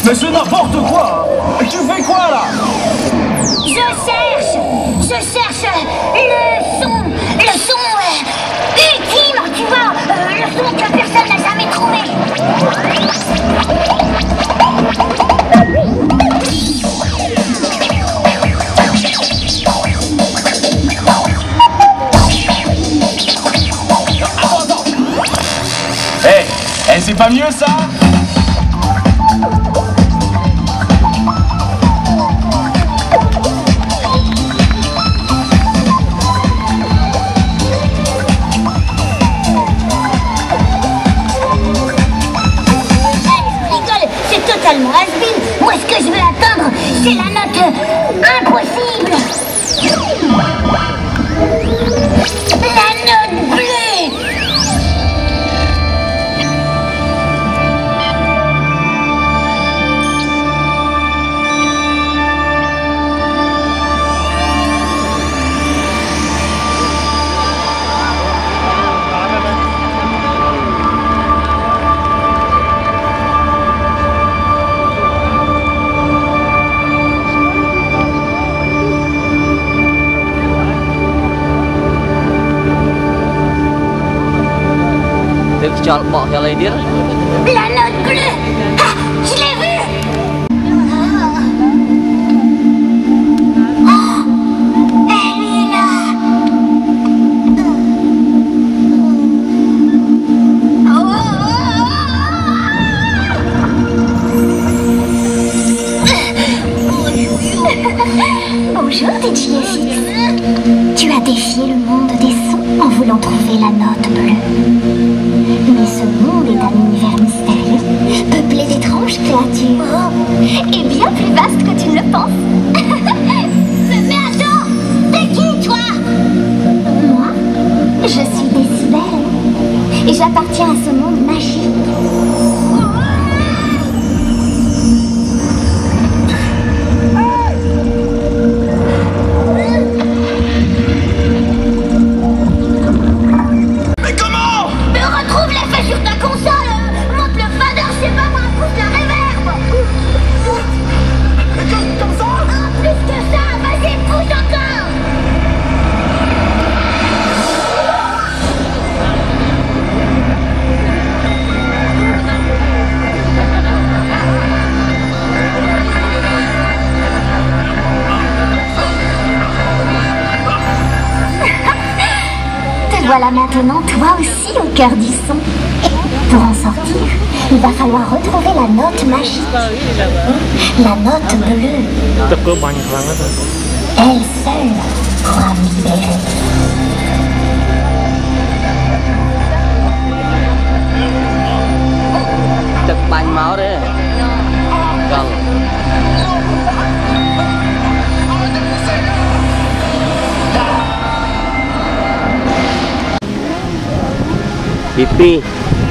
Mais c'est n'importe quoi! Tu fais quoi là? Je cherche le son ultime, tu vois, le son que personne n'a jamais trouvé. Hey, c'est pas mieux ça? Totalement has-been. Moi, ce que je veux atteindre, c'est la note impossible. La note bleue. La note bleue. Ah, je l'ai vue. Oh, elle est là. Bonjour, DJFX. Tu as défié le monde des sons en voulant trouver la note bleue. Mais ce monde est un univers mystérieux, peuplé d'étranges créatures, et bien plus vaste que tu ne le penses. Mais attends, t'es qui, toi? Moi, je suis Décibel, et j'appartiens à ce monde magique. Voilà maintenant toi aussi au cœur du son. Pour en sortir, il va falloir retrouver la note magique. La note bleue. Elle seule pourra me libérer. Pipi.